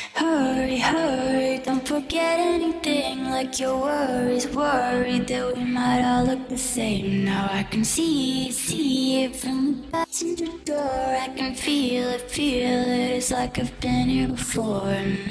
Hurry, hurry, don't forget anything. Like your worries, worried that we might all look the same. Now I can see it from the passenger door. I can feel it, it's like I've been here before.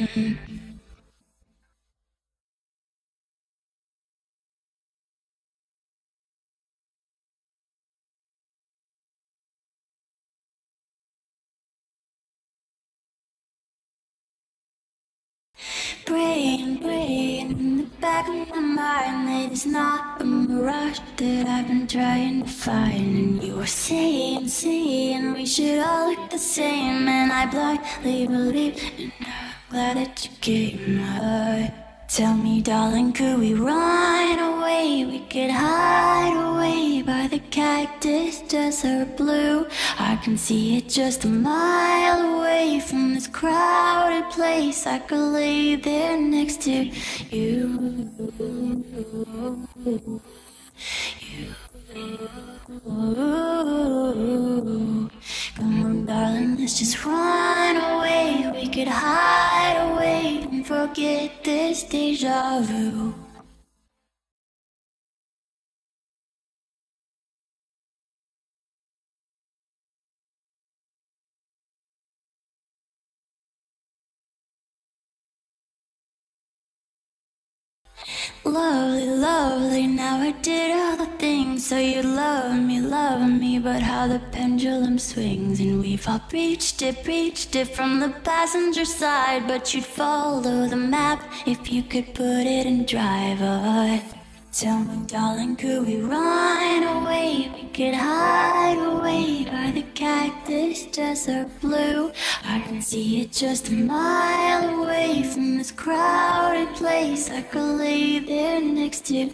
Praying in the back of my mind that it's not a mirage that I've been trying to find. And you were saying we should all look the same, and I blindly believed, and I'm glad that you came. Tell me, darling, could we run away? We could hide away by the cactus desert blue. I can see it just a mile away from this crowded place. I could lay there next to you. Come on, darling, let's just run away. We could hide away and forget this deja vu. Lovely, lovely, now I did all the things so you love me, but how the pendulum swings. And we've all preached it from the passenger side, but you'd follow the map if you could put it in drive. Tell me, darling, could we run away? We could hide away by the cactus desert blue. I can see it just a mile away from this crowded place. I could lay there next to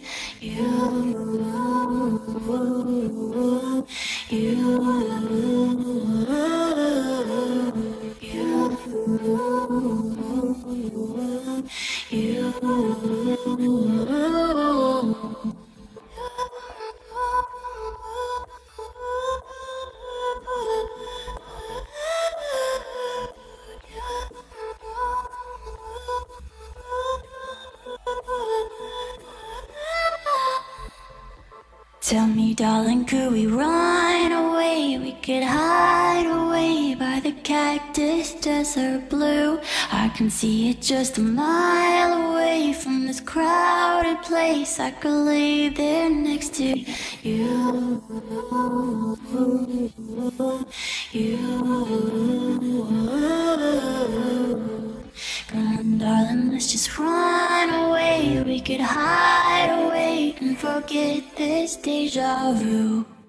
Tell me, darling, could we run away? We could hide away by the cactus desert blue. I can see it just a mile away from this crowded place. I could lay there next to you. Come on, darling, let's just run away. We could hide away and forget this deja vu.